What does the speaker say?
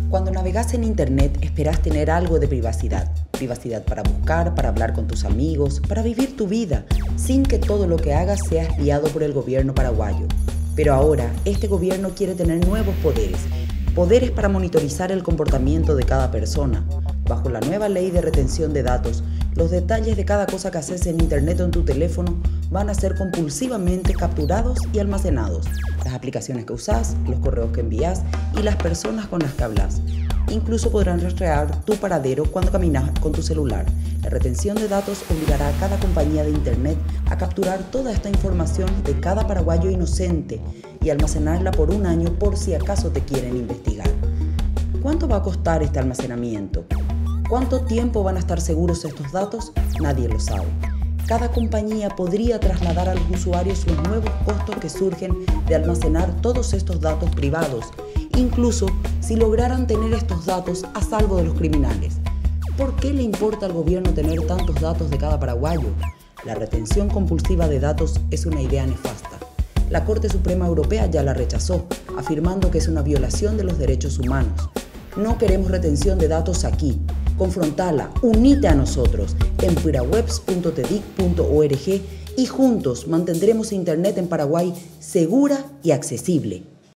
Cuando navegas en Internet esperás tener algo de privacidad. Privacidad para buscar, para hablar con tus amigos, para vivir tu vida, sin que todo lo que hagas sea espiado por el gobierno paraguayo. Pero ahora, este gobierno quiere tener nuevos poderes. Poderes para monitorizar el comportamiento de cada persona. Bajo la nueva ley de retención de datos, los detalles de cada cosa que haces en Internet o en tu teléfono van a ser compulsivamente capturados y almacenados. Las aplicaciones que usás, los correos que envías y las personas con las que hablas. Incluso podrán rastrear tu paradero cuando caminas con tu celular. La retención de datos obligará a cada compañía de Internet a capturar toda esta información de cada paraguayo inocente y almacenarla por un año por si acaso te quieren investigar. ¿Cuánto va a costar este almacenamiento? ¿Cuánto tiempo van a estar seguros estos datos? Nadie lo sabe. Cada compañía podría trasladar a los usuarios los nuevos costos que surgen de almacenar todos estos datos privados, incluso si lograran tener estos datos a salvo de los criminales. ¿Por qué le importa al gobierno tener tantos datos de cada paraguayo? La retención compulsiva de datos es una idea nefasta. La Corte Suprema Europea ya la rechazó, afirmando que es una violación de los derechos humanos. No queremos retención de datos aquí. Confrontala, unite a nosotros en purawebs.tedic.org y juntos mantendremos Internet en Paraguay segura y accesible.